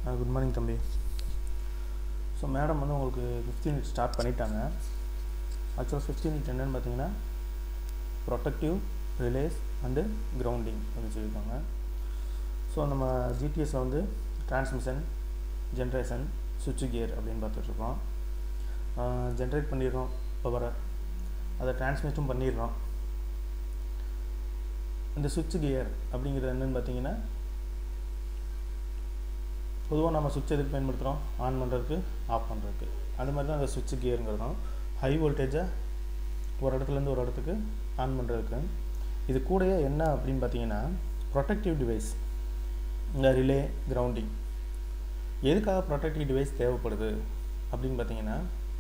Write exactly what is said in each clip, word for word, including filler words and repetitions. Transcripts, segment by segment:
Good morning தம்பி. So madam வந்து உங்களுக்கு ஃபிஃப்த் யூனிட் ஸ்டார்ட் பண்ணிட்டாங்க. ஆக்சுவலாக ஃபிஃப்த் யூனிட் என்னென்னு பார்த்தீங்கன்னா ப்ரொடெக்டிவ், ரிலேஸ் அண்டு கிரவுண்டிங் அப்படின்னு சொல்லியிருக்காங்க. ஸோ நம்ம ஜிடிஎஸில் வந்து டிரான்ஸ்மிஷன், ஜென்ரேஷன், சுவிட்ச் கியர் அப்படின்னு பார்த்துட்ருக்கோம். ஜென்ரேட் பண்ணிடுறோம் பவரை, அதை டிரான்ஸ்மிட்டும் பண்ணிடுறோம். இந்த சுவிட்ச் கியர் அப்படிங்கிறது என்னென்னு பார்த்தீங்கன்னா, பொதுவாக நம்ம சுவிட்ச் எதுக்கு பயன்படுத்துகிறோம்? ஆன் பண்ணுறதுக்கு, ஆஃப் பண்ணுறதுக்கு. அது மாதிரி தான் அந்த சுவிட்ச் கியருங்கிறதும் ஹை வோல்டேஜை ஒரு இடத்துலேருந்து ஒரு இடத்துக்கு ஆன் பண்ணுறதுக்கு. இது கூடயே என்ன அப்படின்னு பார்த்தீங்கன்னா ப்ரொடெக்டிவ் டிவைஸ், இந்த ரிலே, கிரவுண்டிங். எதுக்காக ப்ரொடெக்டிவ் டிவைஸ் தேவைப்படுது அப்படின்னு பார்த்தீங்கன்னா,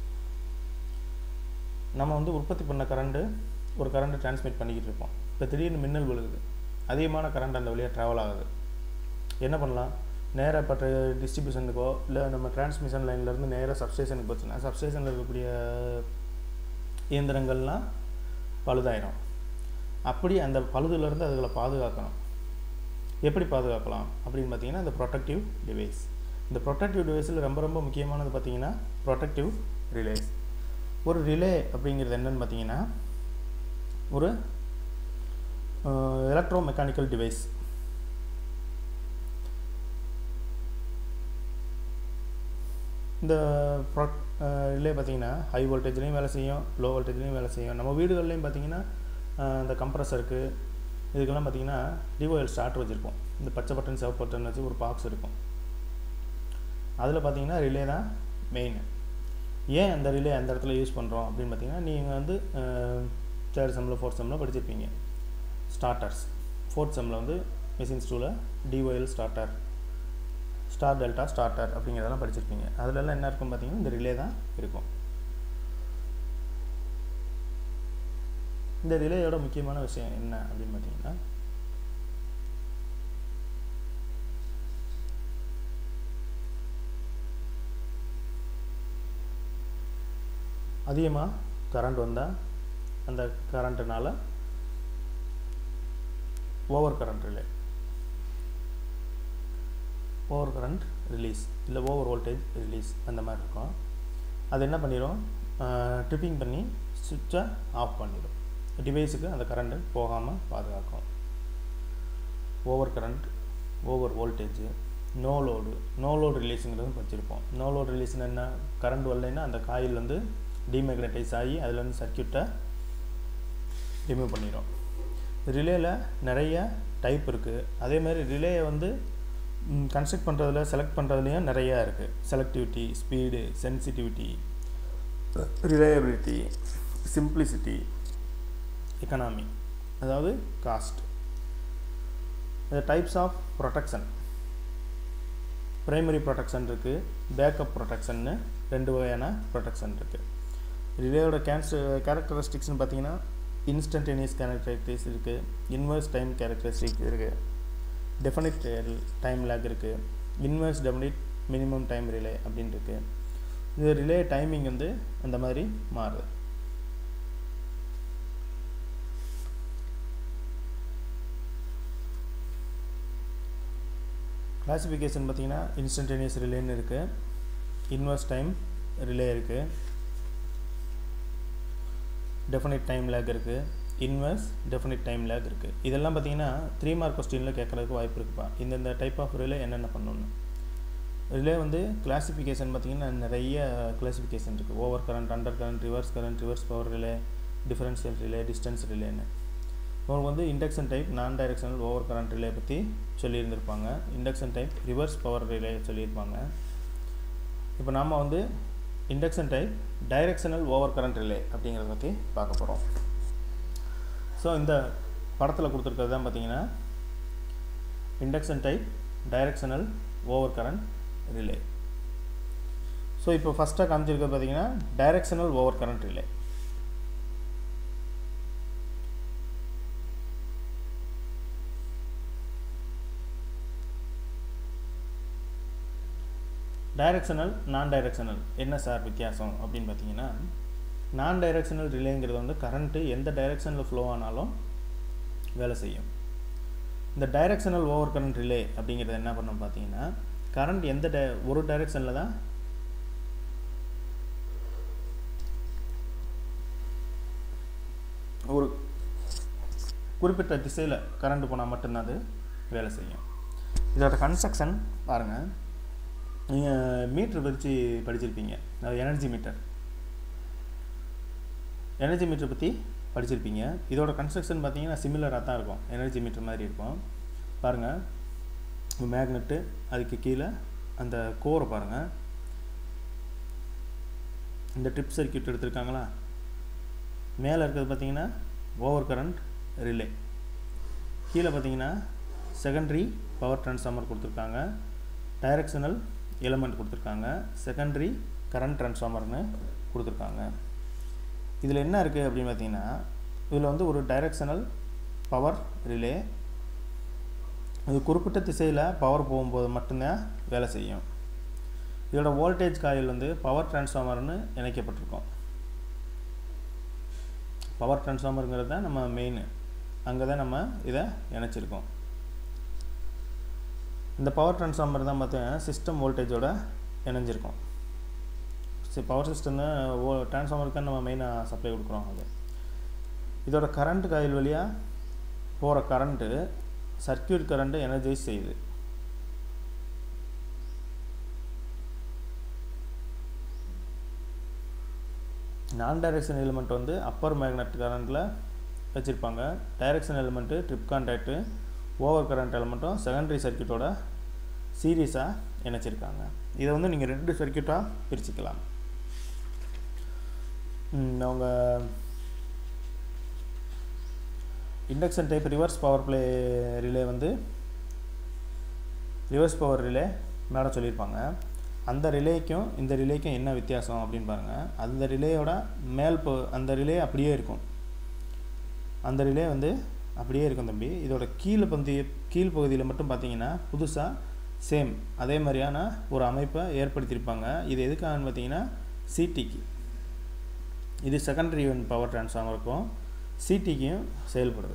நம்ம வந்து உற்பத்தி பண்ண கரண்ட்டு ஒரு கரண்ட்டை டிரான்ஸ்மிட் பண்ணிக்கிட்டு இருப்போம். இப்போ திடீர்னு மின்னல் விழுகுது, அதிகமான கரண்ட் அந்த வழியாக ட்ராவல் ஆகுது. என்ன பண்ணலாம்? நேராக இப்போ டிஸ்ட்ரிபியூஷனுக்கோ இல்லை நம்ம டிரான்ஸ்மிஷன் லைன்லேருந்து நேராக சப்ஸ்டேஷனுக்கு போச்சுன்னா சப்ஸ்டேஷனில் இருக்கக்கூடிய இயந்திரங்கள்லாம் பழுதாயிரும். அப்படி அந்த பழுதுலேருந்து அதுகளை பாதுகாக்கணும். எப்படி பாதுகாக்கலாம் அப்படின்னு பார்த்தீங்கன்னா இந்த ப்ரொடெக்டிவ் டிவைஸ். இந்த ப்ரொடெக்டிவ் டிவைஸில் ரொம்ப ரொம்ப முக்கியமானது பார்த்தீங்கன்னா ப்ரொடெக்டிவ் ரிலேஸ். ஒரு ரிலே அப்படிங்கிறது என்னென்னு பார்த்தீங்கன்னா ஒரு எலக்ட்ரோ மெக்கானிக்கல் டிவைஸ். இந்த ப்ரொ ரிலே பார்த்திங்கன்னா ஹை வோல்டேஜ்லேயும் வேலை செய்யும், லோ வோல்டேஜ்லேயும் வேலை செய்யும். நம்ம வீடுகள்லேயும் பார்த்திங்கன்னா இந்த கம்ப்ரஸருக்கு இதுக்கெல்லாம் பார்த்திங்கன்னா டிஓஎல் ஸ்டார்டர் வச்சுருப்போம். இந்த பச்சை பட்டன், சிவப்பு பட்டன் வச்சு ஒரு பாக்ஸ் இருக்கும். அதில் பார்த்திங்கன்னா ரிலே தான் மெயின். ஏன் அந்த ரிலே அந்த இடத்துல யூஸ் பண்ணுறோம் அப்படின்னு பார்த்திங்கன்னா, நீங்கள் வந்து தேர்ட் செம்மில் ஃபோர்த் செம்மில் படிச்சிருப்பீங்க. ஸ்டார்டர்ஸ் ஃபோர்த் செம்மில் வந்து மிஷின்ஸ் டூவில் DOL starter, star delta starter அப்படிங்கிறதெல்லாம் படிச்சிருப்பீங்க. அதிலெல்லாம் என்ன இருக்கும் பார்த்தீங்கன்னா இந்த ரிலே தான் இருக்கும். இந்த ரிலேயோட முக்கியமான விஷயம் என்ன அப்படின்னு பார்த்தீங்கன்னா, அதிகமாக கரண்ட் வந்தால் அந்த கரண்ட்டுனால over current relay, over current relays இல்லை ஓவர் வோல்டேஜ் ரிலீஸ் அந்த மாதிரி இருக்கும். அது என்ன பண்ணிடும்? ட்ரிப்பிங் பண்ணி சுவிட்சை ஆஃப் பண்ணிடும். டிவைஸுக்கு அந்த கரண்ட்டு போகாமல் பாதுகாக்கும். Over current, over voltage, no load. No load ரிலீஸுங்கிறது படிச்சிருப்போம். நோ லோடு ரிலீஸ்னு என்ன? கரண்ட் வரலைன்னா அந்த காயில் வந்து டிமேக்னடைஸ் ஆகி அதுலேருந்து சர்க்யூட்டை ரிமூவ் பண்ணிடும். ரிலேயில் நிறைய டைப் இருக்குது. அதேமாதிரி ரிலேயை வந்து கன்ஸ்ட்ரக்ட் பண்ணுறதுல, செலக்ட் பண்ணுறதுலையும் நிறையா இருக்குது. Selectivity, speed, sensitivity, reliability, simplicity, economy, அதாவது காஸ்ட். இந்த types of protection, primary protection இருக்குது, பேக்கப் ப்ரொடெக்ஷன்னு ரெண்டு வகையான ப்ரொடெக்ஷன் இருக்குது. ரிலேயோட கேன்ஸ் கேரக்டரிஸ்டிக்ஸ்னு பார்த்தீங்கன்னா இன்ஸ்டன்டேனியஸ் கேரக்டரிஸ்டிக்ஸ் இருக்குது, இன்வர்ஸ் டைம் கேரக்டரிஸ்டிக்ஸ் இருக்குது, டெஃபினிட் டைம் லேக் இருக்குது, inverse definite minimum time relay அப்படின்னு இருக்குது. இது ரிலே டைமிங் வந்து அந்த மாதிரி மாறுது. கிளாசிஃபிகேஷன் பார்த்திங்கன்னா இன்ஸ்டன்டேனியஸ் ரிலேன்னு இருக்குது, இன்வர்ஸ் டைம் ரிலே இருக்குது, டெஃபினிட் டைம் லேக் இருக்குது, இன்வர்ஸ் டெஃபினிட் டைம் லேக் இருக்குது. இதெல்லாம் பார்த்திங்கன்னா த்ரீ மார்க் கொஸ்டினில் கேட்குறதுக்கு வாய்ப்பு இருக்குப்பா. இந்தந்த டைப் ஆஃப் ரிலே என்னென்ன பண்ணணும்னு. ரிலே வந்து கிளாசிஃபிகேஷன் பார்த்திங்கன்னா நிறைய கிளாசிஃபிகேஷன் இருக்குது. Over current, under current, reverse current, reverse power relay, differential relay, distance ரிலேன்னு. உங்களுக்கு வந்து induction type, non directional over current relay பற்றி சொல்லியிருந்திருப்பாங்க. Induction type, reverse power relay சொல்லியிருப்பாங்க. இப்போ நாம் வந்து induction type, directional over current relay அப்படிங்கிறத பற்றி பார்க்க போகிறோம். ஸோ இந்த படத்தில் கொடுத்துருக்கிறது தான் பார்த்தீங்கன்னா induction type, directional over current relay. So இப்போ ஃபஸ்ட்டாக காமிச்சிருக்கிறது பார்த்தீங்கன்னா directional over current relay. Directional, non directional என்ன சார் வித்தியாசம் அப்படின்னு பார்த்தீங்கன்னா, நான் டைரெக்ஷனல் ரிலேங்கிறது வந்து கரண்ட்டு எந்த டைரெக்ஷனில் ஃப்ளோ ஆனாலும் வேலை செய்யும். இந்த டைரெக்ஷனல் ஓவர் கரண்ட் ரிலே அப்படிங்கிறது என்ன பண்ணோம் பார்த்தீங்கன்னா, கரண்ட் எந்த டை ஒரு டைரெக்ஷனில் தான் ஒரு குறிப்பிட்ட திசையில் கரண்ட் போனால் மட்டும்தான் அது வேலை செய்யும். இதோட கன்ஸ்ட்ரக்ஷன் பாருங்கள், நீங்கள் மீட்ரு பற்றி படிச்சிருப்பீங்க, அது எனர்ஜி மீட்டர் எனர்ஜி மீட்டர் பற்றி படிச்சிருப்பீங்க. இதோட கன்ஸ்ட்ரக்ஷன் பார்த்தீங்கன்னா சிமிலராக தான் இருக்கும், எனர்ஜி மீட்டர் மாதிரி இருக்கும். பாருங்கள், மேக்னெட்டு, அதுக்கு கீழே அந்த கோரை பாருங்கள், இந்த ட்ரிப் சர்க்யூட் எடுத்துருக்காங்களா, மேலே இருக்கிறது பார்த்தீங்கன்னா ஓவர் கரண்ட் ரிலே, கீழே பார்த்தீங்கன்னா செகண்டரி பவர் ட்ரான்ஸ்ஃபார்மர் கொடுத்துருக்காங்க, டைரக்ஷனல் எலமெண்ட் கொடுத்துருக்காங்க, செகண்டரி கரண்ட் ட்ரான்ஸ்ஃபார்மர்னு கொடுத்துருக்காங்க. இதில் என்ன இருக்குது அப்படின்னு பார்த்தீங்கன்னா, இதில் வந்து ஒரு டைரக்ஷனல் பவர் ரிலே, இது குறிப்பிட்ட திசையில் பவர் போகும்போது மட்டும்தான் வேலை செய்யும். இதோட வோல்டேஜ் காயில் வந்து பவர் ட்ரான்ஸ்ஃபார்மர்னு இணைக்கப்பட்டிருக்கும். பவர் ட்ரான்ஸ்ஃபார்மருங்கிறது தான் நம்ம மெயின், அங்கே தான் நம்ம இதை இணைச்சிருக்கோம். இந்த பவர் ட்ரான்ஸ்ஃபார்மர் தான் பார்த்தீங்கன்னா சிஸ்டம் வோல்டேஜோட இணைஞ்சிருக்கும். சரி, பவர் சிஸ்டம் தான் ஓ ட்ரான்ஸ்ஃபார்மருக்கு தான் நம்ம மெயினாக சப்ளை கொடுக்குறோம். அது இதோட கரண்ட் காயில் வழியாக போகிற கரண்ட்டு சர்க்யூட் கரண்ட்டு எனர்ஜைஸ் செய்யுது. நான் டைரெக்ஷன் எலிமெண்ட் வந்து அப்பர் மேக்னெட் கரண்ட்டில் வச்சுருப்பாங்க. Direction element trip contact over current எலிமெண்ட்டும் செகண்டரி சர்க்யூட்டோட சீரீஸாக இணைச்சிருக்காங்க. இதை வந்து நீங்கள் ரெண்டு சர்க்யூட்டாக பிரிச்சுக்கலாம். அவங்க induction type reverse power play relay வந்து ரிவர்ஸ் பவர் ரிலே மேடம் சொல்லியிருப்பாங்க. அந்த ரிலேக்கும் இந்த ரிலேக்கும் என்ன வித்தியாசம் அப்படின்னு பாருங்கள். அந்த ரிலேயோட மேல் போ அந்த ரிலே அப்படியே இருக்கும், அந்த ரிலே வந்து அப்படியே இருக்கும் தம்பி. இதோட கீழே பந்தி கீழ் பகுதியில் மட்டும் பார்த்தீங்கன்னா புதுசாக சேம் அதே மாதிரியான ஒரு அமைப்பை ஏற்படுத்தியிருப்பாங்க. இது எதுக்காகன்னு பார்த்தீங்கன்னா சிடிக்கு, இது செகண்டரி பவர் ட்ரான்ஸ்ஃபார்மருக்கும் சிடிக்கும் செயல்படுது.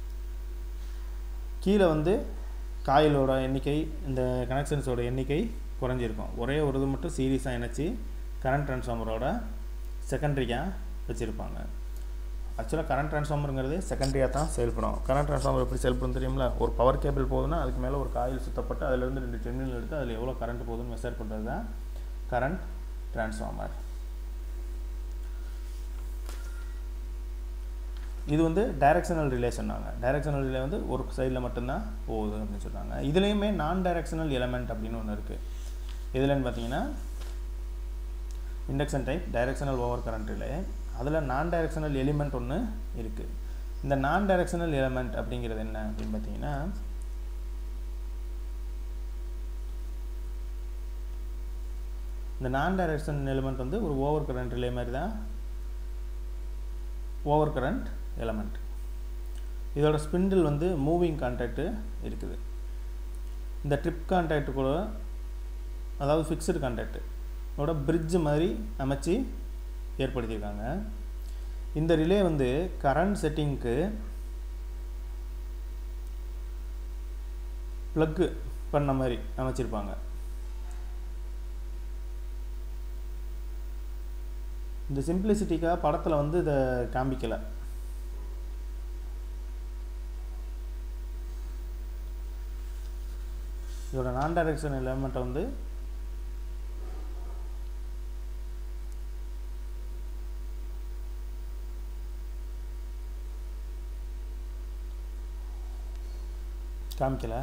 கீழே வந்து காயிலோட எண்ணிக்கை, இந்த கனெக்ஷன்ஸோட எண்ணிக்கை குறைஞ்சிருக்கும். ஒரே ஒரு இது மட்டும் சீரியஸாக இணைச்சி கரண்ட் ட்ரான்ஸ்ஃபார்மரோட செகண்டரியாக வச்சுருப்பாங்க. ஆக்சுவலாக கரண்ட் ட்ரான்ஸ்ஃபார்மருங்கிறது செகண்டரியாக தான் செயல்படும். கரண்ட் ட்ரான்ஸ்ஃபார்மர் எப்படி செயல்படும் தெரியுமில்ல, ஒரு பவர் கேபிள் போகுதுன்னா அதுக்கு மேலே ஒரு காயில் சுற்றப்பட்டு அதிலேருந்து ரெண்டு டெர்மினல் எடுத்து அதில் எவ்வளோ கரண்ட் போகுதுன்னு மெஷர் பண்ணுறது தான் கரண்ட் ட்ரான்ஸ்ஃபார்மர். இது வந்து டைரக்ஷனல் ரிலே சொன்னாங்க. டைரக்ஷனல் ரிலே வந்து ஒரு சைடில் மட்டும்தான் போகுது அப்படின்னு சொல்கிறாங்க. இதுலேயுமே நான் டைரக்ஷனல் எலமெண்ட் அப்படின்னு ஒன்று இருக்குது. இதுலன்னு பார்த்தீங்கன்னா induction type directional over current relay, அதில் நான் டைரக்ஷனல் எலிமெண்ட் ஒன்று இருக்குது. இந்த நான் டைரக்ஷனல் எலிமெண்ட் அப்படிங்கிறது என்ன அப்படின்னு பார்த்தீங்கன்னா, இந்த நான் டைரக்ஷனல் எலிமெண்ட் வந்து ஒரு ஓவர் கரண்ட் ரிலே மாதிரி தான் ஓவர் கரண்ட் எலிமெண்ட். இதோட ஸ்பிண்டில் வந்து மூவிங் கான்டாக்டு இருக்குது. இந்த ட்ரிப் கான்டாக்டு கூட, அதாவது ஃபிக்ஸ்டு கான்டாக்டு ஓட பிரிட்ஜ் மாதிரி அமைச்சு ஏற்படுத்தியிருக்காங்க. இந்த ரிலே வந்து கரண்ட் செட்டிங்க்கு ப்ளக்கு பண்ண மாதிரி அமைச்சிருப்பாங்க. இந்த சிம்பிளிசிட்டிக்காக படத்தில் வந்து இதை காமிக்கலை. இதோட நான் டைரக்ஷன் எலிமெண்ட்டை வந்து காமிக்கலை.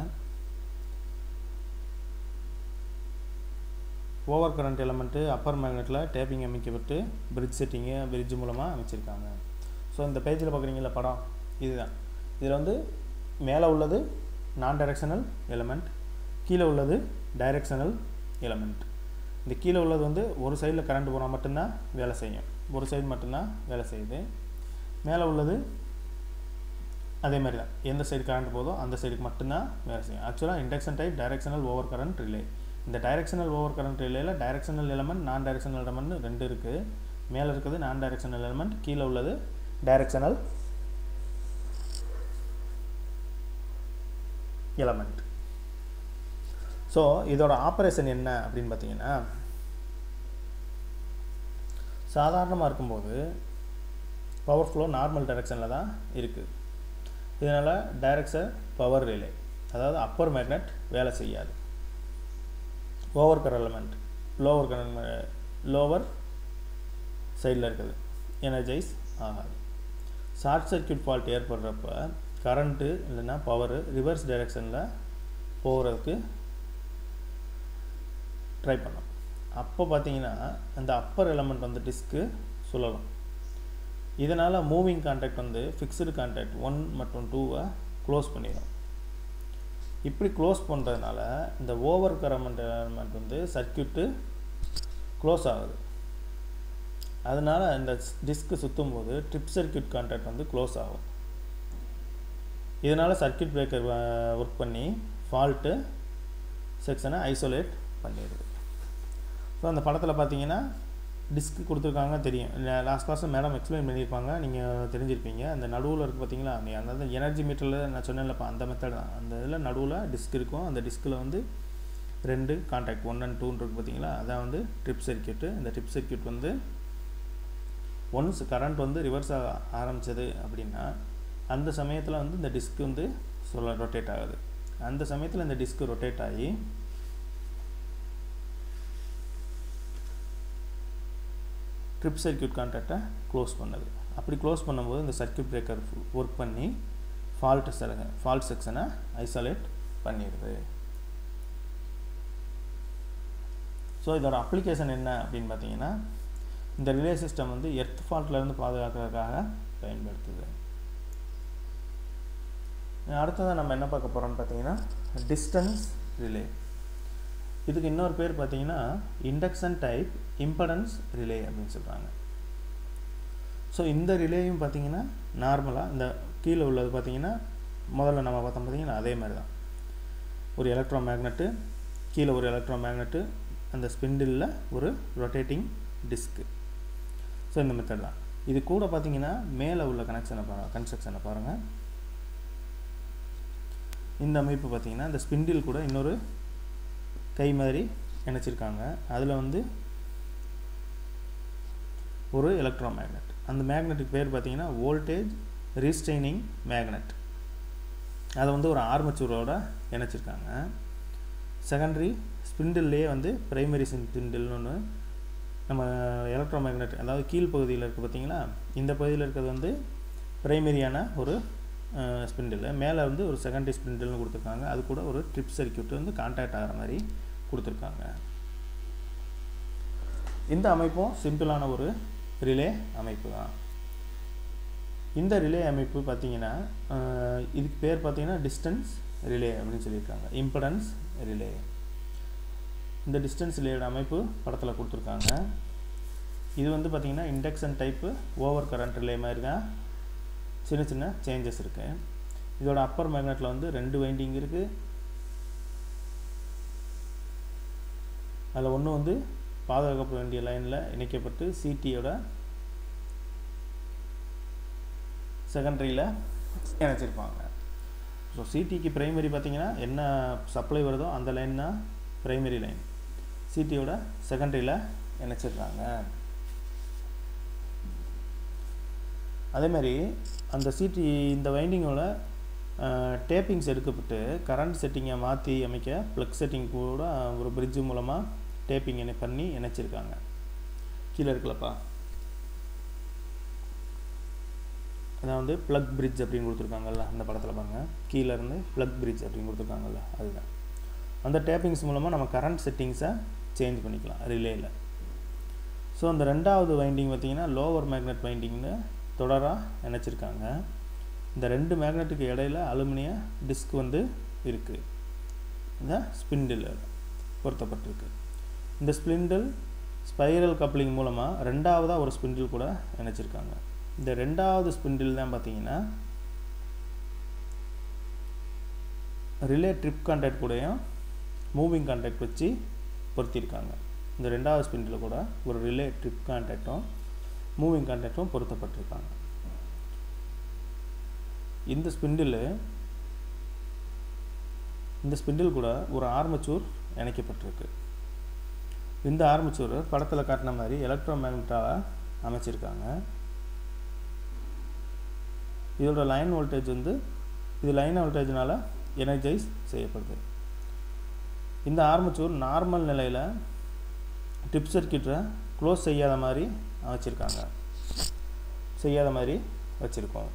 ஓவர் கரண்ட் எலிமெண்ட்டு அப்பர் மேக்னெட்டில் டேப்பிங் அமைக்கப்பட்டு பிரிட்ஜ் செட்டிங்கு பிரிட்ஜ் மூலமாக அமைச்சிருக்காங்க. ஸோ இந்த பேஜில் பார்க்குறீங்களா படம், இதுதான். இதில் வந்து மேலே உள்ளது நான் டைரக்ஷனல் எலிமெண்ட், கீழே உள்ளது டைரக்ஷனல் எலிமெண்ட். இந்த கீழே உள்ளது வந்து ஒரு சைடில் கரண்ட் போனால் மட்டும்தான் வேலை செய்யும், ஒரு சைடு மட்டும்தான் வேலை செய்யுது. மேலே உள்ளது அதே மாதிரி தான், எந்த சைடு கரண்ட் போதோ அந்த சைடுக்கு மட்டும்தான் வேலை செய்யும். ஆக்சுவலாக induction type directional over current relay. இந்த டைரக்ஷனல் ஓவர் கரண்ட் ரிலேயில் directional element non directional element ரெண்டு இருக்குது. மேலே இருக்குது நான் டைரக்ஷனல் எலிமெண்ட், கீழே உள்ளது டைரக்ஷனல் எலிமெண்ட். ஸோ இதோட ஆப்ரேஷன் என்ன அப்படின்னு பார்த்தீங்கன்னா, சாதாரணமாக இருக்கும்போது பவர் ஃப்ளோ நார்மல் டைரெக்ஷனில் தான் இருக்குது. இதனால் டைரக்ஷன் பவர் ரிலே, அதாவது அப்பர் மேக்னெட் வேலை செய்யாது. Over current element lower current lower சைடில் இருக்குது, எனர்ஜைஸ் ஆகாது. ஷார்ட் சர்க்யூட் ஃபால்ட் ஏற்படுறப்ப கரண்ட்டு இல்லைன்னா பவர் ரிவர்ஸ் டைரெக்ஷனில் போகிறதுக்கு ட்ரை பண்ணலாம். அப்போ பார்த்தீங்கன்னா அந்த அப்பர் எலமெண்ட் வந்து டிஸ்க்கு சுழலும். இதனால் மூவிங் கான்டாக்ட் வந்து ஃபிக்ஸ்டு கான்டாக்ட் ஒன் மற்றும் டூவை க்ளோஸ் பண்ணிடும். இப்படி க்ளோஸ் பண்ணுறதுனால இந்த ஓவர் கரண்ட் எலமெண்ட் வந்து சர்க்யூட்டு க்ளோஸ் ஆகுது. அதனால் இந்த டிஸ்க்கு சுற்றும் போது ட்ரிப் சர்க்யூட் கான்டாக்ட் வந்து க்ளோஸ் ஆகும். இதனால் சர்க்யூட் பிரேக்கர் ஒர்க் பண்ணி ஃபால்ட்டு செக்ஷனை ஐசோலேட் பண்ணிடுது. ஸோ அந்த படத்தில் பார்த்தீங்கன்னா டிஸ்க்கு கொடுத்துருக்காங்க தெரியும். லாஸ்ட் கிளாஸில் மேடம் எக்ஸ்பிளைன் பண்ணியிருப்பாங்க, நீங்கள் தெரிஞ்சிருப்பீங்க. அந்த நடுவில் இருக்குது பார்த்தீங்களா, நீ அந்த எனர்ஜி மீட்டரில் நான் சொன்னேன்லப்பா அந்த மெத்தட் தான். அந்த இதில் நடுவில் டிஸ்க் இருக்கும். அந்த டிஸ்கில் வந்து ரெண்டு கான்டாக்ட் ஒன் அண்ட் டூன்னு இருக்குது பார்த்தீங்களா, அதான் வந்து ட்ரிப் சர்க்யூட்டு. இந்த ட்ரிப் சர்க்யூட் வந்து ஒன்ஸ் கரண்ட் வந்து ரிவர்ஸ் ஆக ஆரம்பித்தது அப்படின்னா அந்த சமயத்தில் வந்து இந்த டிஸ்க் வந்து சொல்ல ரொட்டேட் ஆகுது. அந்த சமயத்தில் இந்த டிஸ்க் ரொட்டேட் ஆகி ட்ரிப் சர்க்யூட் கான்டாக்டை க்ளோஸ் பண்ணுது. அப்படி க்ளோஸ் பண்ணும்போது இந்த சர்க்யூட் பிரேக்கர் ஒர்க் பண்ணி ஃபால்ட் ஃபால்ட் செக்ஷனை ஐசோலேட் பண்ணிடுது. ஸோ இதோட அப்ளிகேஷன் என்ன அப்படின்னு பார்த்தீங்கன்னா, இந்த ரிலே சிஸ்டம் வந்து எர்த் ஃபால்ட்லேருந்து பாதுகாக்கிறதுக்காக பயன்படுத்துது. அடுத்ததான் நம்ம என்ன பார்க்க போகிறோம்னு பார்த்தீங்கன்னா டிஸ்டன்ஸ் ரிலே. இதுக்கு இன்னொரு பேர் பார்த்தீங்கன்னா இண்டக்ஷன் டைப் இம்படன்ஸ் ரிலே அப்படின்னு சொல்கிறாங்க. ஸோ இந்த ரிலேயும் பார்த்தீங்கன்னா நார்மலாக இந்த கீழே உள்ளது பார்த்தீங்கன்னா முதல்ல நம்ம பார்த்தோம் பார்த்தீங்கன்னா அதே மாதிரி தான். ஒரு எலக்ட்ரோ மேக்னெட்டு, கீழே ஒரு எலக்ட்ரோ மேக்னெட்டு, அந்த ஸ்பிண்டிலில் ஒரு ரொட்டேட்டிங் டிஸ்க்கு. ஸோ இந்த மெத்தட் தான். இது கூட பார்த்தீங்கன்னா மேலே உள்ள கனெக்ஷனை பாருங்கள், கன்ஸ்ட்ரக்ஷனை பாருங்கள். இந்த அமைப்பு பார்த்தீங்கன்னா இந்த ஸ்பிண்டில் கூட இன்னொரு கை மாதிரி இணைச்சிருக்காங்க. அதில் வந்து ஒரு எலக்ட்ரோ மேக்னெட். அந்த மேக்னெட்டுக்கு பேர் பார்த்தீங்கன்னா வோல்டேஜ் ரீஸ்ட்ரெய்னிங் மேக்னெட். அதை வந்து ஒரு ஆர்மச்சூரோட இணைச்சிருக்காங்க. செகண்டரி ஸ்பிண்டில்லையே வந்து பிரைமரி ஸ்பிண்டில்னு ஒன்று நம்ம எலக்ட்ரோ மேக்னெட், அதாவது கீழ்ப்பகுதியில் இருக்குது பார்த்தீங்களா, இந்த பகுதியில் இருக்கிறது வந்து பிரைமரியான ஒரு ஸ்பிண்டில், மேலே வந்து ஒரு செகண்டரி ஸ்பிண்டில்னு கொடுத்துருக்காங்க. அது கூட ஒரு ட்ரிப் சர்க்யூட் வந்து கான்டாக்ட் ஆகிற மாதிரி கொடுத்துருக்காங்க. இந்த அமைப்பும் சிம்பிளான ஒரு ரிலே அமைப்பு தான். இந்த ரிலே அமைப்பு பார்த்தீங்கன்னா இதுக்கு பேர் பார்த்தீங்கன்னா டிஸ்டன்ஸ் ரிலே அப்படின்னு சொல்லியிருக்காங்க, இம்படன்ஸ் ரிலே. இந்த டிஸ்டன்ஸ் ரிலேயோட அமைப்பு படத்தில் கொடுத்துருக்காங்க. இது வந்து பார்த்திங்கன்னா induction type over current relay மாதிரி தான், சின்ன சின்ன சேஞ்சஸ் இருக்குது. இதோட அப்பர் மேக்னெட்டில் வந்து ரெண்டு வைண்டிங் இருக்குது. அதில் ஒன்று வந்து பாதுகாக்கப்பட வேண்டிய லைனில் இணைக்கப்பட்டு சிடியோட செகண்டரியில் இணைச்சிருப்பாங்க. ஸோ சிடிக்கு பிரைமரி பார்த்திங்கன்னா என்ன சப்ளை வருதோ அந்த லைன் தான் பிரைமரி லைன், சிடியோட செகண்டரியில் இணைச்சிருக்காங்க. அதேமாதிரி அந்த சிடி இந்த வைண்டிங்கோட டேப்பிங்ஸ் எடுக்கப்பட்டு கரண்ட் செட்டிங்கை மாற்றி அமைக்க ப்ளக் செட்டிங் கூட ஒரு பிரிட்ஜு மூலமாக டேப்பிங் என்ன பண்ணி இணைச்சிருக்காங்க. கீழே இருக்கலப்பா, அதான் வந்து ப்ளக் பிரிட்ஜ் அப்படின்னு கொடுத்துருக்காங்கல்ல அந்த படத்தில் பாருங்கள், கீழே இருந்து ப்ளக் பிரிட்ஜ் அப்படின்னு கொடுத்துருக்காங்கல்ல அதுதான். அந்த டேப்பிங்ஸ் மூலமாக நம்ம கரண்ட் செட்டிங்ஸை சேஞ்ச் பண்ணிக்கலாம் ரிலேயில். ஸோ அந்த ரெண்டாவது வைண்டிங் பார்த்திங்கன்னா லோவர் மேக்னெட் வைண்டிங்னு தொடராக இணைச்சிருக்காங்க. இந்த ரெண்டு மேக்னெட்டுக்கு இடையில் அலுமினிய டிஸ்க் வந்து இருக்குது, இந்த ஸ்பிண்டில் பொருத்தப்பட்டிருக்கு. இந்த ஸ்பிண்டில் ஸ்பைரல் கப்ளிங் மூலமாக ரெண்டாவதாக ஒரு ஸ்பிண்டில் கூட இணைச்சிருக்காங்க. இந்த ரெண்டாவது ஸ்பிண்டில் தான் பார்த்தீங்கன்னா ரிலே ட்ரிப் கான்டாக்ட் கூடயும் மூவிங் கான்டாக்ட் வச்சு பொருத்தியிருக்காங்க. இந்த ரெண்டாவது ஸ்பிண்டில் கூட ஒரு ரிலே ட்ரிப் கான்டாக்டும் மூவிங் கான்டாக்டும் பொருத்தப்பட்டிருக்காங்க. இந்த ஸ்பிண்டில் இந்த ஸ்பிண்டில் கூட ஒரு ஆர்மச்சூர் இணைக்கப்பட்டிருக்கு. இந்த ஆர்மச்சூர் படத்தில் காட்டின மாதிரி எலக்ட்ரோ மேக்னெட்டாக அமைச்சிருக்காங்க. இதோட லைன் வோல்டேஜ் வந்து இது லைன் வோல்டேஜ்னால எனர்ஜைஸ் செய்யப்படுது. இந்த ஆர்மச்சூர் நார்மல் நிலையில் டிப் சர்க்யூட்டை க்ளோஸ் செய்யாத மாதிரி அமைச்சிருக்காங்க செய்யாத மாதிரி வச்சுருக்கோம்.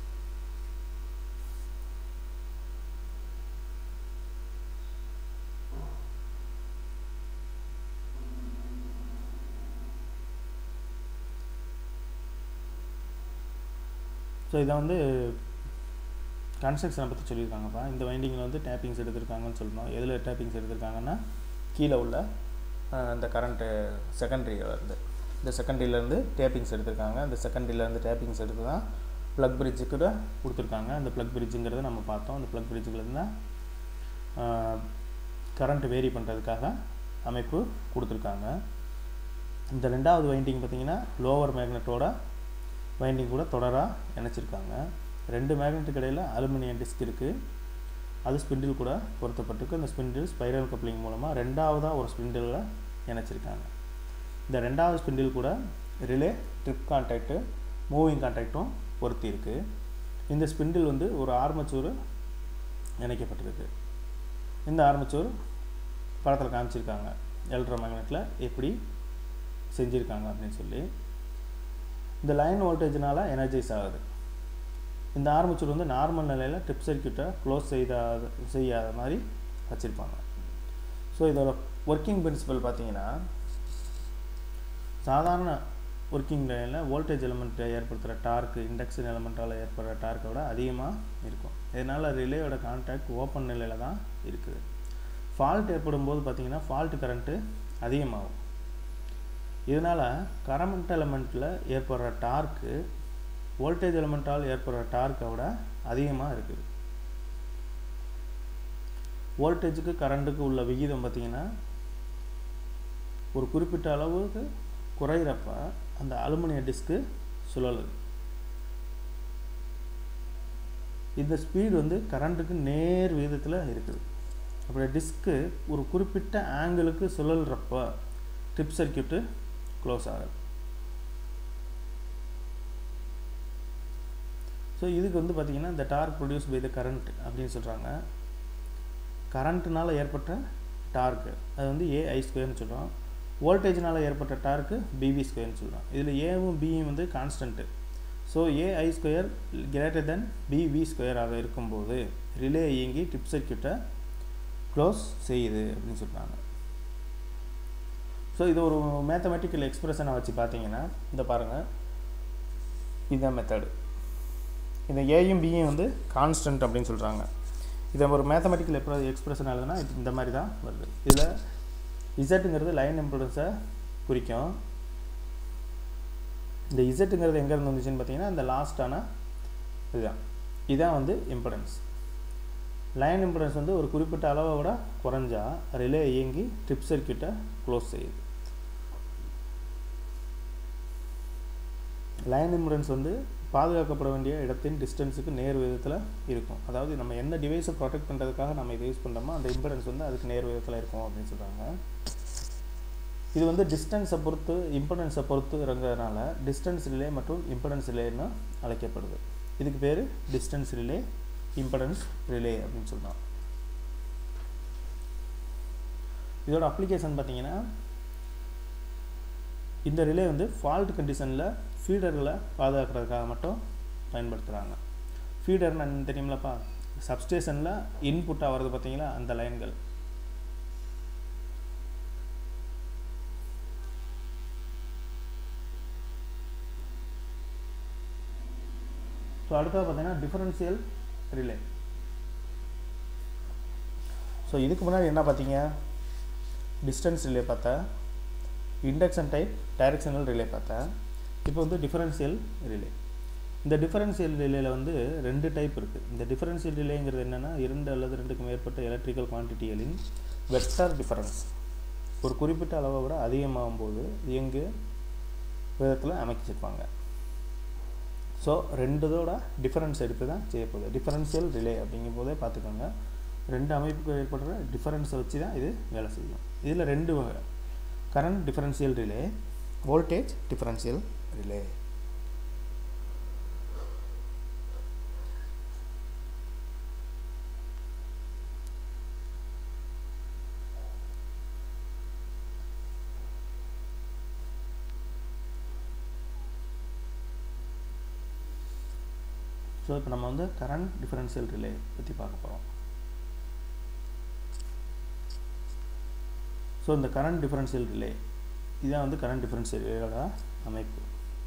ஸோ இதை வந்து கன்ஸ்ட்ரக்ஷனை பற்றி சொல்லியிருக்காங்கப்பா. இந்த வைண்டிங்கில் வந்து டேப்பிங்ஸ் எடுத்திருக்காங்கன்னு சொல்லணும். எதில் டேப்பிங்ஸ் எடுத்திருக்காங்கன்னா கீழே உள்ள இந்த கரண்ட்டு செகண்ட்ரியிலேருந்து இந்த செகண்ட்ரியிலேருந்து டேப்பிங்ஸ் எடுத்திருக்காங்க. அந்த செகண்ட்ரியிலேருந்து டேப்பிங்ஸ் எடுத்து தான் ப்ளக் பிரிட்ஜுக்கு கூட கொடுத்துருக்காங்க. அந்த ப்ளக் பிரிட்ஜுங்கிறத நம்ம பார்த்தோம். அந்த ப்ளக் பிரிட்ஜுலேருந்து தான் கரண்ட்டு வேரி பண்ணுறதுக்காக அமைப்பு கொடுத்துருக்காங்க. இந்த ரெண்டாவது வைண்டிங் பார்த்திங்கன்னா லோவர் மேக்னெட்டோட வைண்டிங் கூட தொடராக இணைச்சிருக்காங்க. ரெண்டு மேக்னெட்டுக்கு இடையில் அலுமினியம் டிஸ்க் இருக்குது. அது ஸ்பிண்டில் கூட பொருத்தப்பட்டிருக்கு. அந்த ஸ்பிண்டில் ஸ்பைரல் கப்ளிங் மூலமாக ரெண்டாவதாக ஒரு ஸ்பிண்டிலில் இணைச்சிருக்காங்க. இந்த ரெண்டாவது ஸ்பிண்டில் கூட ரிலே ட்ரிப் கான்டாக்டு மூவிங் கான்டாக்டும் பொருத்தி இருக்குது. இந்த ஸ்பிண்டில் வந்து ஒரு ஆர்மச்சூர் இணைக்கப்பட்டிருக்கு. இந்த ஆர்மச்சூர் படத்தில் காமிச்சிருக்காங்க எலக்ட்ரோ மேக்னெட்டில் எப்படி செஞ்சுருக்காங்க அப்படின்னு சொல்லி. இந்த லைன் வோல்டேஜ்னால எனர்ஜைஸ் ஆகுது. இந்த ஆர்மச்சூர் வந்து நார்மல் நிலையில் டிப் சர்க்யூட்டை க்ளோஸ் செய்யாத செய்யாத மாதிரி வச்சுருப்பாங்க. ஸோ இதோட ஒர்க்கிங் பிரின்சிபல் பார்த்தீங்கன்னா சாதாரண ஒர்க்கிங் நிலையில் வோல்டேஜ் எலிமெண்ட்டை ஏற்படுத்துகிற டார்க்கு இண்டக்ஷன் எலிமெண்ட்டால் ஏற்படுற டார்க்கை விட அதிகமாக இருக்கும். இதனால் ரிலேயோட கான்டாக்ட் ஓப்பன் நிலையில் தான் இருக்குது. ஃபால்ட் ஏற்படும் போது பார்த்திங்கன்னா ஃபால்ட் கரண்ட்டு அதிகமாகும். இதனால் கரண்ட் எலிமெண்ட்டில் ஏற்படுற டார்க்கு வோல்டேஜ் எலிமெண்ட்டால் ஏற்படுற டார்க்கை விட அதிகமாக இருக்குது. வோல்டேஜுக்கு கரண்ட்டுக்கு உள்ள விகிதம் பார்த்திங்கன்னா ஒரு குறிப்பிட்ட அளவுக்கு குறையிறப்ப அந்த அலுமினிய டிஸ்க்கு சுழலுது. இந்த ஸ்பீடு வந்து கரண்ட்டுக்கு நேர் விகிதத்தில் இருக்குது. அப்படி டிஸ்க்கு ஒரு குறிப்பிட்ட ஆங்கிளுக்கு சுழல்றப்ப டிப் சர்க்யூட்டு க்ளோஸ் ஆகுது. ஸோ இதுக்கு வந்து பார்த்திங்கன்னா இந்த torque produced by the current அப்படின்னு சொல்கிறாங்க. கரண்ட்டுனால் ஏற்பட்ட டார்க்கு அது வந்து ஏ ஐ ஸ்கொயர்னு சொல்கிறோம். வோல்டேஜ்னால் ஏற்பட்ட டார்க்கு பிவி ஸ்கொயர்னு சொல்கிறோம். இதில் ஏவும் பியும் வந்து constant. So A I square greater than BV ஸ்கொயராக இருக்கும்போது ரிலே இயங்கி டிப் சர்க்யூட்டை க்ளோஸ் செய்யுது அப்படின்னு சொல்கிறாங்க. ஸோ இது ஒரு மேத்தமெட்டிக்கல் எக்ஸ்பிரஷனை வச்சு பார்த்தீங்கன்னா இந்த பாருங்கள், இதுதான் மெத்தடு. இந்த ஏயும் பியும் வந்து கான்ஸ்டன்ட் அப்படின்னு சொல்கிறாங்க. இதை ஒரு மேத்தமெட்டிக்கல் எப்ர எக்ஸ்பிரஷன் எழுதுனா இது இந்த மாதிரி தான் வருது. இதில் இசட்டுங்கிறது லைன் இம்பிடன்ஸை குறிக்கும். இந்த இசட்டுங்கிறது எங்கேருந்து வந்துச்சுன்னு பார்த்தீங்கன்னா இந்த லாஸ்ட்டான இதுதான் இதுதான் வந்து இம்பிடன்ஸ். லைன் இம்பிடன்ஸ் வந்து ஒரு குறிப்பிட்ட அளவை விட குறைஞ்சா ரிலே இயங்கி ட்ரிப் சர்க்யூட்டை க்ளோஸ் செய்யுது. லைன் இம்பிடன்ஸ் வந்து பாதுகாக்கப்பட வேண்டிய இடத்தின் டிஸ்டன்ஸுக்கு நேர் விதத்தில் இருக்கும். அதாவது நம்ம எந்த டிவைஸை ப்ரொடெக்ட் பண்ணுறதுக்காக நம்ம இதை யூஸ் பண்ணுறோமோ அந்த இம்பிடன்ஸ் வந்து அதுக்கு நேர் விதத்தில் இருக்கும் அப்படின்னு சொல்கிறாங்க. இது வந்து டிஸ்டன்ஸை பொறுத்து இம்பிடன்ஸை பொறுத்து இருக்கிறதுனால டிஸ்டன்ஸ் ரிலே மற்றும் இம்பிடன்ஸ் ரிலேன்னு அழைக்கப்படுது. இதுக்கு பேர் டிஸ்டன்ஸ் ரிலே இம்பிடன்ஸ் ரிலே அப்படின்னு சொல்கிறோம். இதோட அப்ளிகேஷன் பார்த்தீங்கன்னா இந்த ரிலே வந்து ஃபால்ட் கண்டிஷனில் ஃபீடர்களை பாதுகாக்கிறதுக்காக மட்டும் பயன்படுத்துகிறாங்க. ஃபீடர்னு என்ன தெரியுங்களப்பா? சப்ஸ்டேஷனில் இன்புட்டாக வருது பார்த்தீங்களா அந்த லைன்கள். ஸோ அடுத்தது பார்த்தீங்கன்னா டிஃபரன்ஷியல் ரிலே. ஸோ இதுக்கு முன்னாடி என்ன பார்த்தீங்க? டிஸ்டன்ஸ் ரிலே பார்த்தா, இண்டக்ஷன் டைப் டைரக்ஷனல் ரிலே பார்த்தா. இப்போ வந்து டிஃபரன்ஷியல் ரிலே. இந்த டிஃபரன்ஷியல் ரிலேயில் வந்து ரெண்டு டைப் இருக்குது. இந்த டிஃபரன்ஷியல் ரிலேங்கிறது என்னென்னா இரண்டு அல்லது ரெண்டுக்கு மேற்பட்ட எலக்ட்ரிக்கல் குவான்டிட்டிகளின் வெக்டார் டிஃபரன்ஸ் ஒரு குறிப்பிட்ட அளவை விட அதிகமாகும் போது எங்கு விதத்தில் அமைச்சிருப்பாங்க. ஸோ ரெண்டுதோட டிஃபரன்ஸ் எடுத்து தான் செய்யப்போகுது. டிஃபரன்ஷியல் ரிலே அப்படிங்கும் போதே பார்த்துக்கோங்க. ரெண்டு அமைப்புக்கு ஏற்படுற டிஃபரன்ஸை வச்சு தான் இது வேலை செய்யும். இதில் ரெண்டு வகை, current differential relay, voltage differential relay. So இப்போ நம்ம வந்து கரண்ட் டிஃபரன்ஷியல் ரிலே பற்றி பார்க்க போகிறோம். ஸோ இந்த கரண்ட் டிஃபரன்ஷியல் ரிலே இதான் வந்து கரண்ட் டிஃபரன்ஷியல் ரிலேயோட அமைப்பு.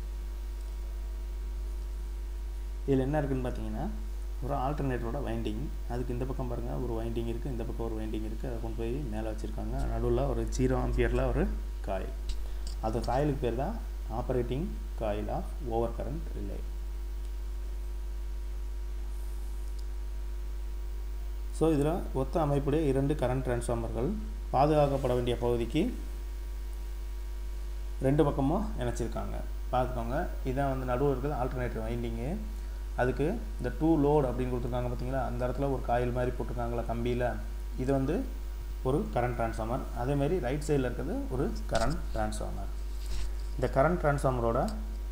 இதில் என்ன இருக்குதுன்னு பார்த்தீங்கன்னா, ஒரு ஆல்டர்னேட்டரோட வைண்டிங், அதுக்கு இந்த பக்கம் பாருங்கள் ஒரு வைண்டிங் இருக்குது, இந்த பக்கம் ஒரு வைண்டிங் இருக்குது, அதை கொண்டு போய் மேலே வச்சுருக்காங்க. நடுவில் ஒரு ஜீரோ ஆம்பியரில் ஒரு காயில், அது காயிலுக்கு பேர் தான் operating coil of over current relay. So இதில் ஒத்த அமைப்புடைய இரண்டு கரண்ட் டிரான்ஸ்ஃபார்மர்கள் பாதுகாக்கப்பட வேண்டிய பகுதிக்கு ரெண்டு பக்கமும் இணைச்சிருக்காங்க. பார்த்துக்கோங்க, இதான் வந்து நடுவில் இருக்கிறது ஆல்டர்னேட்டர் வைண்டிங்கு. அதுக்கு இந்த டூ லோடு அப்படின்னு கொடுத்துருக்காங்க பார்த்தீங்களா, அந்த இடத்துல ஒரு காயில் மாதிரி போட்டிருக்காங்களா கம்பியில், இது வந்து ஒரு கரண்ட் டிரான்ஸ்ஃபார்மர். அதேமாரி ரைட் சைடில் இருக்கிறது ஒரு கரண்ட் டிரான்ஸ்ஃபார்மர். இந்த கரண்ட் டிரான்ஸ்ஃபார்மரோட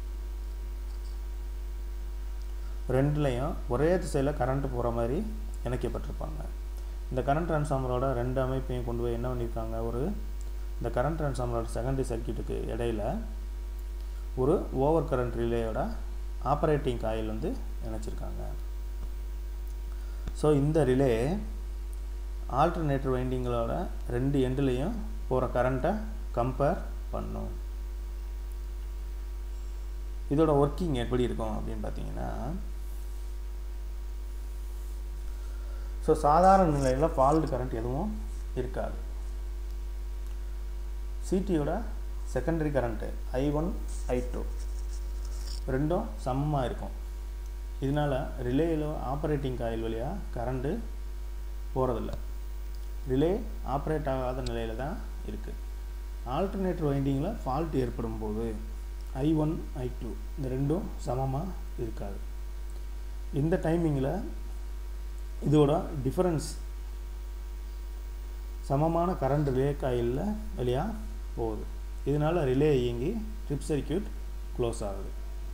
ரெண்டுலேயும் ஒரே திசையில் கரண்ட்டு போகிற மாதிரி இணைக்கப்பட்டிருப்பாங்க. இந்த கரண்ட் டிரான்ஸ்ஃபார்மரோட ரெண்டு அமைப்பையும் கொண்டு போய் என்ன பண்ணியிருக்காங்க, ஒரு இந்த கரண்ட் டிரான்ஸ்ஃபார்மரோட செகண்டரி சர்க்யூட்டுக்கு இடையில் ஒரு ஓவர் கரண்ட் ரிலேயோட ஆப்ரேட்டிங் காயில் வந்து இணைச்சிருக்காங்க. ஸோ இந்த ரிலே ஆல்டர்னேட்டர் வைண்டிங்களோட ரெண்டு எண்டுலேயும் போகிற கரண்ட்டை கம்பேர் பண்ணும். இதோட ஒர்க்கிங் எப்படி இருக்கும் அப்படின்னு பார்த்தீங்கன்னா, ஸோ சாதாரண நிலையில் ஃபால்ட் கரண்ட் எதுவும் இருக்காது. சிடியோட secondary current I one I two ரெண்டும் சமமாக இருக்கும். இதனால் ரிலேயில் ஆப்ரேட்டிங் காயில் வழியாக கரண்ட்டு போகிறதில்ல, ரிலே ஆப்ரேட் ஆகாத நிலையில் தான் இருக்குது. ஆல்டர்னேட்டர் வைண்டிங்கில் ஃபால்ட் ஏற்படும் போது ஐ ஒன் ஐ டூ இந்த ரெண்டும் சமமாக இருக்காது. இந்த டைமிங்கில் இதோட டிஃபரன்ஸ் சமமான கரண்ட் ரிலே காயிலில் வழியாக போகுது. இதனால் ரிலே இயங்கி ட்ரிப் சர்க்யூட் க்ளோஸ் ஆகுது.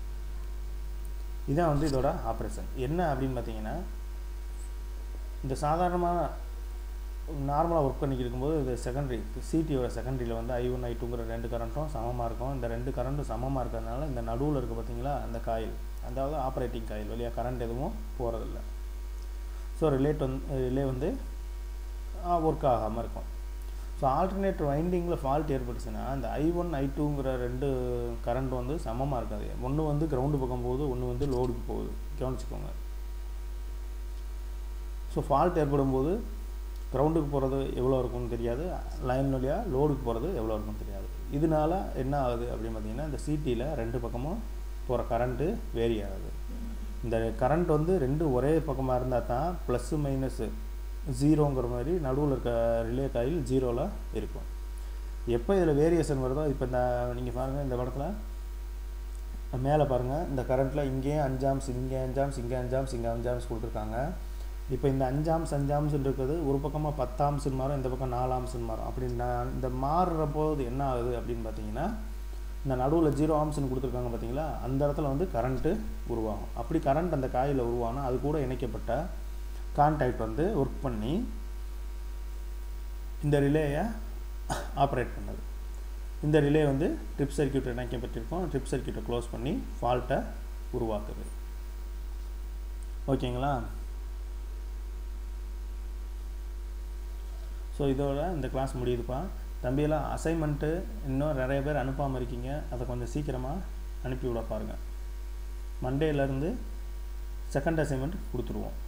இதான் வந்து இதோட ஆப்ரேஷன். என்ன அப்படின்னு பார்த்தீங்கன்னா, இந்த சாதாரணமாக நார்மலாக ஒர்க் பண்ணிக்கிட்டு இருக்கும்போது இது செகண்டரி சிடியோட செகண்டரியில் வந்து ஐ ஒன் ஐ டூங்கிற ரெண்டு கரண்ட்டும் சமமாக இருக்கும். இந்த ரெண்டு கரண்ட்டும் சமமாக இருக்கிறதுனால இந்த நடுவில் இருக்குது பார்த்தீங்களா அந்த காயில், அதாவது ஆப்ரேட்டிங் காயில் வழியாக கரண்ட் எதுவும் போகிறதில்ல. ஸோ ரிலேட் வந்து ரிலே வந்து ஒர்க் ஆகாமல் இருக்கும். ஸோ ஆல்டர்னேட்டர் வைண்டிங்கில் ஃபால்ட் ஏற்பட்டுச்சுன்னா இந்த ஐ ஒன் ஐ டூங்கிற ரெண்டு கரண்ட் வந்து சமமாக இருக்காது. ஒன்று வந்து கிரவுண்டு பக்கம் போகுது, ஒன்று வந்து லோடுக்கு போகுது, கவனிச்சுக்கோங்க. ஸோ ஃபால்ட் ஏற்படும் போது கிரவுண்டுக்கு போகிறது எவ்வளோ இருக்குன்னு தெரியாது, லைன் வழியாக லோடுக்கு போகிறது எவ்வளோ இருக்குன்னு தெரியாது. இதனால என்ன ஆகுது அப்படின்னு பார்த்தீங்கன்னா, இந்த சிடியில் ரெண்டு பக்கமும் போகிற கரண்ட்டு வேரி ஆகுது. இந்த கரண்ட் வந்து ரெண்டு ஒரே பக்கமாக இருந்தால் தான் ப்ளஸ்ஸு மைனஸு ஜீரோங்கிற மாதிரி நடுவில் இருக்க ரிலே காயில் ஜீரோவில் இருக்கும். எப்போ இதில் வேரியேஷன் வருதோ, இப்போ இந்த நீங்கள் பாருங்கள் இந்த படத்தில் மேலே பாருங்கள், இந்த கரண்ட்டில் இங்கேயும் அஞ்சாம்ஸ், இங்கே அஞ்சாம்ஸ், இங்கே அஞ்சாம்ஸ், இங்கே அஞ்சாம்ஸ் கொடுத்துருக்காங்க. இப்போ இந்த அஞ்சாம்ஸ் அஞ்சாம்ஸ்ன்னு இருக்குது, ஒரு பக்கமாக பத்தாம்ஸ்ன்னு மாறும், இந்த பக்கம் நாலாம்ஸ்ன்னு மாறும். அப்படின்னா இந்த மாறுற போது என்ன ஆகுது அப்படின்னு பார்த்தீங்கன்னா, இந்த நடுவில் ஜீரோ ஆம்ஸ்ன்னு கொடுத்துருக்காங்க பார்த்தீங்களா, அந்த இடத்துல வந்து கரண்ட்டு உருவாகும். அப்படி கரண்ட் அந்த காயில் உருவானால் அது கூட இணைக்கப்பட்ட கான்டாக்ட் வந்து ஒர்க் பண்ணி இந்த ரிலேயை ஆப்ரேட் பண்ணுது. இந்த ரிலே வந்து ட்ரிப் சர்க்யூட் இணைக்கப்பட்டிருக்கும், ட்ரிப் சர்க்யூட்டை க்ளோஸ் பண்ணி ஃபால்ட்டை உருவாக்குது. ஓகேங்களா? ஸோ இதோட இந்த கிளாஸ் முடியுதுப்பா. தம்பியெல்லாம் அசைன்மெண்ட்டு இன்னும் நிறைய பேர் அனுப்பாமல் இருக்கீங்க, அதை கொஞ்சம் சீக்கிரமாக அனுப்பி விட பாருங்கள். மண்டேலேருந்து செகண்ட் அசைன்மெண்ட் கொடுத்துருவோம்.